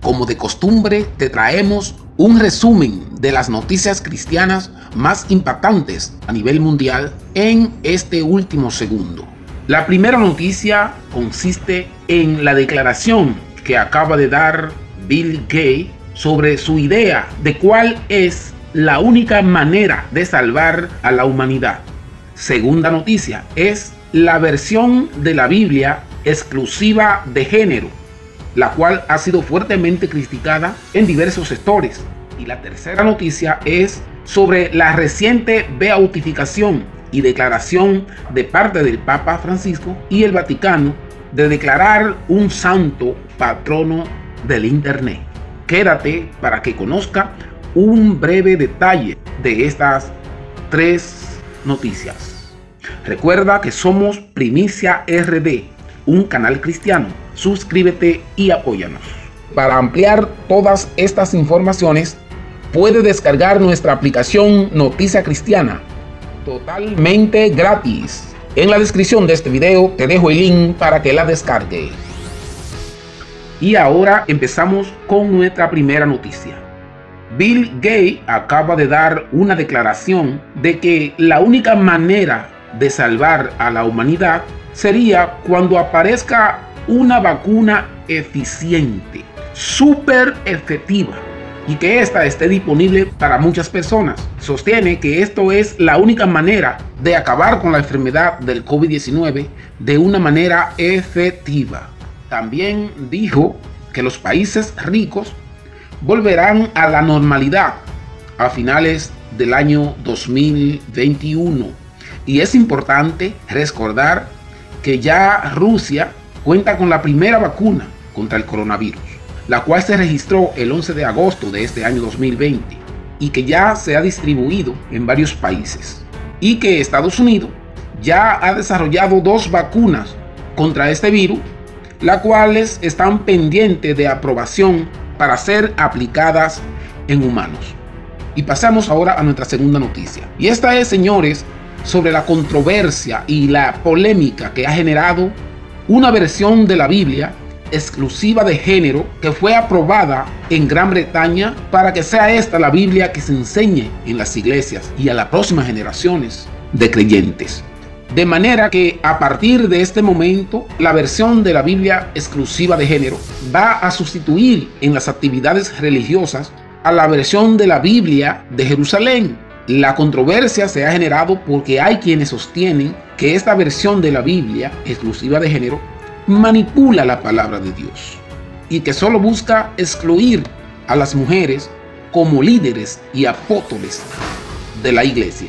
como de costumbre, te traemos un resumen de las noticias cristianas más impactantes a nivel mundial en este último segundo. La primera noticia consiste en la declaración que acaba de dar Bill Gates sobre su idea de cuál es la única manera de salvar a la humanidad. Segunda noticia es la versión de la Biblia exclusiva de género, la cual ha sido fuertemente criticada en diversos sectores. Y la tercera noticia es sobre la reciente beatificación y declaración de parte del Papa Francisco y el Vaticano de declarar un santo patrono del Internet. Quédate para que conozca un breve detalle de estas tres noticias. Recuerda que somos Primicia RD, un canal cristiano. Suscríbete y apóyanos. Para ampliar todas estas informaciones, puede descargar nuestra aplicación Noticia Cristiana totalmente gratis. En la descripción de este video te dejo el link para que la descargues. Y ahora empezamos con nuestra primera noticia. Bill Gates acaba de dar una declaración de que la única manera de salvar a la humanidad sería cuando aparezca una vacuna eficiente, súper efectiva, y que esta esté disponible para muchas personas. Sostiene que esto es la única manera de acabar con la enfermedad del COVID-19 de una manera efectiva. También dijo que los países ricos volverán a la normalidad a finales del año 2021. Y es importante recordar que ya Rusia cuenta con la primera vacuna contra el coronavirus, la cual se registró el 11 de agosto de este año 2020 y que ya se ha distribuido en varios países. Y que Estados Unidos ya ha desarrollado 2 vacunas contra este virus, las cuales están pendientes de aprobación para ser aplicadas en humanos. Y pasamos ahora a nuestra segunda noticia. Y esta es, señores, sobre la controversia y la polémica que ha generado una versión de la Biblia exclusiva de género que fue aprobada en Gran Bretaña para que sea esta la Biblia que se enseñe en las iglesias y a las próximas generaciones de creyentes. De manera que a partir de este momento, la versión de la Biblia exclusiva de género va a sustituir en las actividades religiosas a la versión de la Biblia de Jerusalén. La controversia se ha generado porque hay quienes sostienen que esta versión de la Biblia exclusiva de género manipula la palabra de Dios y que solo busca excluir a las mujeres como líderes y apóstoles de la iglesia.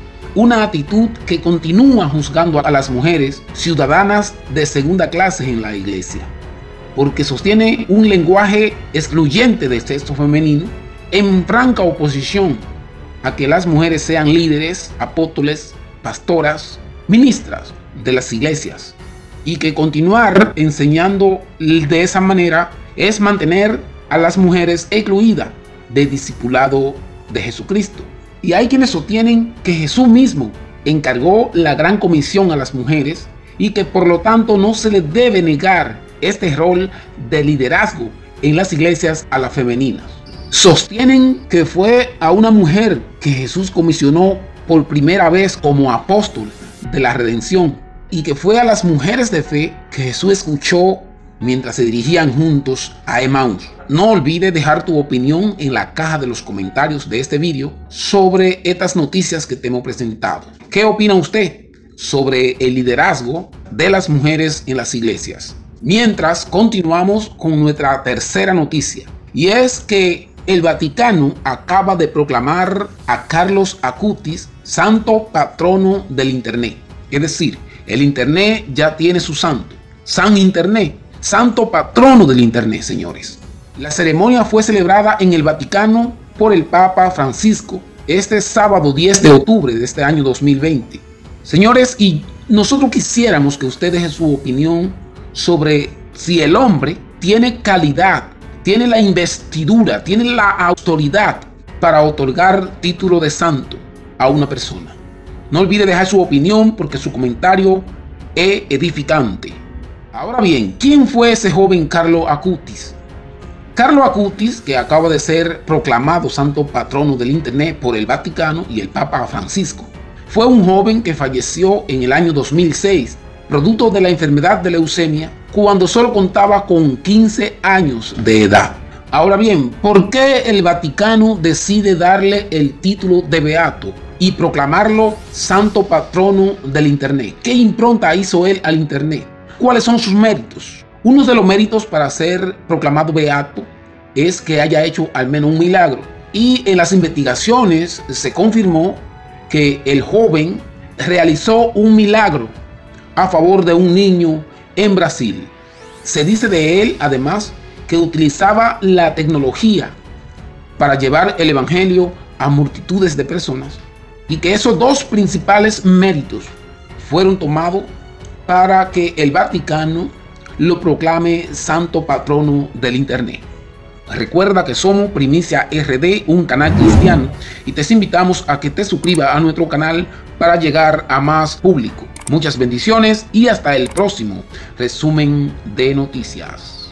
Una actitud que continúa juzgando a las mujeres ciudadanas de segunda clase en la iglesia, porque sostiene un lenguaje excluyente del sexo femenino en franca oposición a que las mujeres sean líderes, apóstoles, pastoras, ministras de las iglesias, y que continuar enseñando de esa manera es mantener a las mujeres excluidas del discipulado de Jesucristo. Y hay quienes sostienen que Jesús mismo encargó la gran comisión a las mujeres y que por lo tanto no se les debe negar este rol de liderazgo en las iglesias a las femeninas. Sostienen que fue a una mujer que Jesús comisionó por primera vez como apóstol de la redención y que fue a las mujeres de fe que Jesús escuchó mientras se dirigían juntos a Emaús. No olvides dejar tu opinión en la caja de los comentarios de este vídeo sobre estas noticias que te hemos presentado. ¿Qué opina usted sobre el liderazgo de las mujeres en las iglesias? Mientras continuamos con nuestra tercera noticia, y es que el Vaticano acaba de proclamar a Carlos Acutis santo patrono del Internet. Es decir, el Internet ya tiene su santo, San Internet, santo patrono del Internet, señores. La ceremonia fue celebrada en el Vaticano por el Papa Francisco este sábado 10 de octubre de este año 2020. Señores, y nosotros quisiéramos que usted deje su opinión sobre si el hombre tiene calidad, tiene la investidura, tiene la autoridad para otorgar título de santo a una persona. No olvide dejar su opinión porque su comentario es edificante. Ahora bien, ¿quién fue ese joven Carlos Acutis? Carlo Acutis, que acaba de ser proclamado santo patrono del Internet por el Vaticano y el Papa Francisco, fue un joven que falleció en el año 2006, producto de la enfermedad de leucemia, cuando solo contaba con 15 años de edad. Ahora bien, ¿por qué el Vaticano decide darle el título de beato y proclamarlo santo patrono del Internet? ¿Qué impronta hizo él al Internet? ¿Cuáles son sus méritos? Uno de los méritos para ser proclamado beato es que haya hecho al menos un milagro. Y en las investigaciones se confirmó que el joven realizó un milagro a favor de un niño en Brasil. Se dice de él, además, que utilizaba la tecnología para llevar el evangelio a multitudes de personas y que esos dos principales méritos fueron tomados para que el Vaticano lo proclame santo patrono del Internet. Recuerda que somos Primicia RD, un canal cristiano, y te invitamos a que te suscribas a nuestro canal para llegar a más público. Muchas bendiciones y hasta el próximo resumen de noticias.